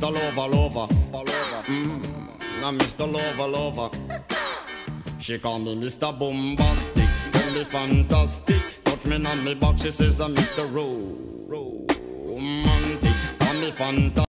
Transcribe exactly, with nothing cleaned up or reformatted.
Mister Lover Lover. Mm, I'm Mister Lover Lover. She call me Mister Bombastic, tell me fantastic. Touch me on me back, she says I'm Mister Romantic. Call me fantastic.